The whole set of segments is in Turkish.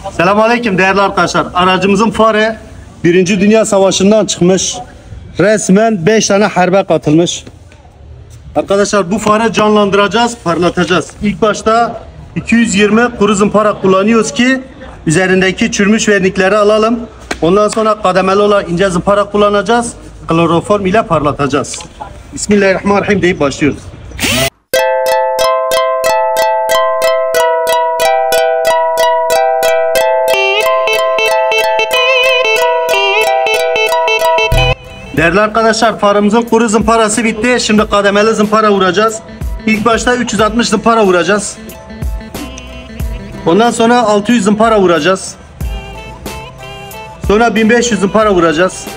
Selamünaleyküm değerli arkadaşlar. Aracımızın farı 1. Dünya Savaşı'ndan çıkmış. Resmen 5 tane harbe katılmış. Arkadaşlar bu farı canlandıracağız, parlatacağız. İlk başta 220 kuru zımpara kullanıyoruz ki üzerindeki çürümüş vernikleri alalım. Ondan sonra kademeli olan ince zımpara kullanacağız. Kloroform ile parlatacağız. Bismillahirrahmanirrahim deyip başlıyoruz. Değerli arkadaşlar, farımızın kuru zımparası bitti. Şimdi kademeli zımpara vuracağız. İlk başta 360 zımpara vuracağız. Ondan sonra 600 zımpara vuracağız. Sonra 1500 zımpara vuracağız.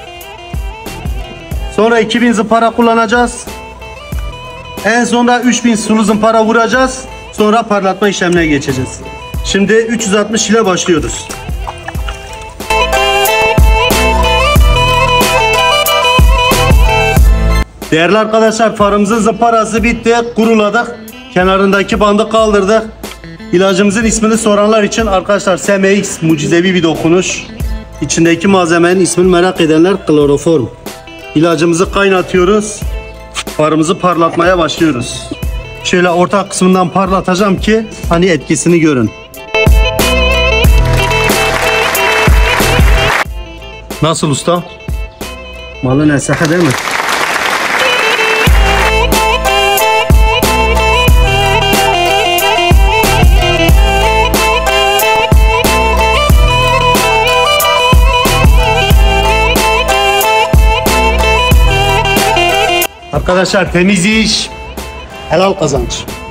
Sonra 2000 zımpara kullanacağız. En sonunda 3000 sulu zımpara vuracağız. Sonra parlatma işlemine geçeceğiz. Şimdi 360 ile başlıyoruz. Değerli arkadaşlar, farımızın zımparası bitti. Kuruladık. Kenarındaki bandı kaldırdık. İlacımızın ismini soranlar için arkadaşlar SMX mucizevi bir dokunuş. İçindeki malzemenin ismini merak edenler kloroform. İlacımızı kaynatıyoruz. Farımızı parlatmaya başlıyoruz. Şöyle orta kısmından parlatacağım ki hani etkisini görün. Nasıl usta? Malın esaha değil mi? Arkadaşlar temiz iş, helal kazanç.